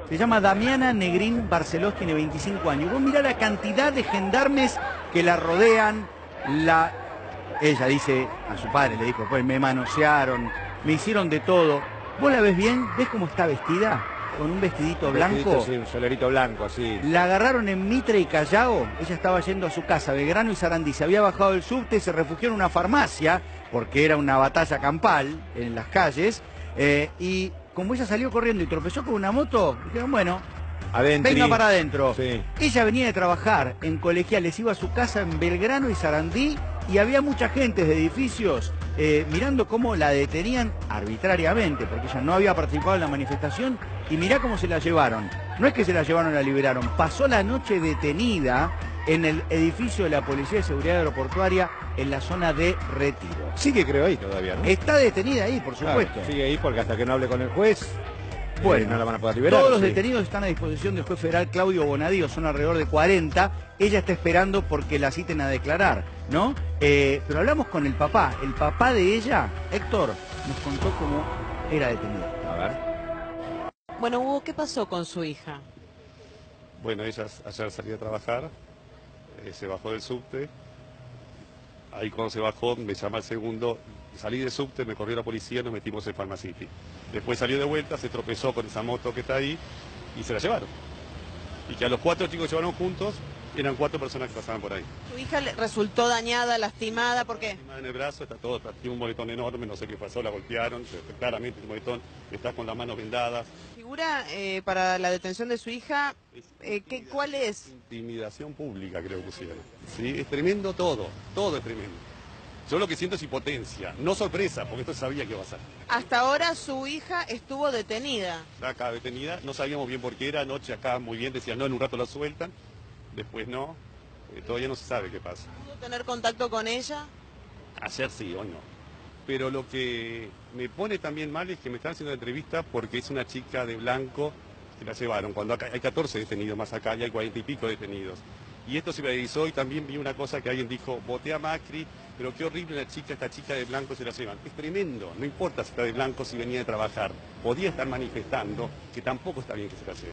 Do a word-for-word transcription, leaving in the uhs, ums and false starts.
Se llama Damiana Negrín Barcelós, tiene veinticinco años. Vos mirá la cantidad de gendarmes que la rodean. La... Ella dice a su padre, le dijo, pues me manosearon, me hicieron de todo. ¿Vos la ves bien? ¿Ves cómo está vestida? Con un vestidito un blanco. Vestidito, sí, un solerito blanco, así. La agarraron en Mitre y Callao. Ella estaba yendo a su casa, Belgrano y Sarandí. Se había bajado del subte, se refugió en una farmacia, porque era una batalla campal en las calles. Eh, y como ella salió corriendo y tropezó con una moto, dijeron, bueno, Adentri. venga para adentro. Sí. Ella venía de trabajar en colegiales, iba a su casa en Belgrano y Sarandí, y había mucha gente de edificios eh, mirando cómo la detenían arbitrariamente, porque ella no había participado en la manifestación, y mirá cómo se la llevaron. No es que se la llevaron y la liberaron, pasó la noche detenida en el edificio de la Policía de Seguridad Aeroportuaria en la zona de Retiro. Sigue, creo, ahí todavía, ¿no? Está detenida ahí, por supuesto. Claro, sigue ahí porque hasta que no hable con el juez, Bueno, eh, no la van a poder liberar. todos los sí. detenidos están a disposición del juez federal Claudio Bonadío, son alrededor de cuarenta. Ella está esperando porque la citen a declarar, ¿no? Eh, pero hablamos con el papá. El papá de ella, Héctor, nos contó cómo era detenida. A ver. Bueno, Hugo, ¿qué pasó con su hija? Bueno, ella ayer salió a trabajar, eh, se bajó del subte, ahí cuando se bajó me llama el segundo, salí del subte, me corrió la policía, nos metimos en Pharmacity. Después salió de vuelta, se tropezó con esa moto que está ahí y se la llevaron. Y que a los cuatro chicos que llevaron juntos, eran cuatro personas que pasaban por ahí. ¿Su hija le resultó dañada, lastimada? ¿Por qué? En el brazo está todo, tiene un moretón enorme, no sé qué pasó, la golpearon, claramente el moretón, está con las manos vendadas. ¿Figura eh, para la detención de su hija? Eh, ¿qué, ¿Cuál es? Intimidación pública creo que pusieron. Sí, es tremendo todo, todo es tremendo. Yo lo que siento es impotencia, no sorpresa, porque esto sabía que iba a pasar. Hasta ahora su hija estuvo detenida. Está acá detenida, no sabíamos bien por qué era, anoche acá muy bien, decían no, en un rato la sueltan, después no, eh, todavía no se sabe qué pasa. ¿Pudo tener contacto con ella? Ayer sí, hoy no. Pero lo que me pone también mal es que me están haciendo una entrevista porque es una chica de blanco que la llevaron, cuando acá hay catorce detenidos más acá y hay cuarenta y pico detenidos. Y esto se viralizó y también vi una cosa que alguien dijo, voté a Macri, pero qué horrible la chica, esta chica de blanco se la llevan. Es tremendo, no importa si está de blanco, si venía de trabajar, podía estar manifestando, que tampoco está bien que se la lleven.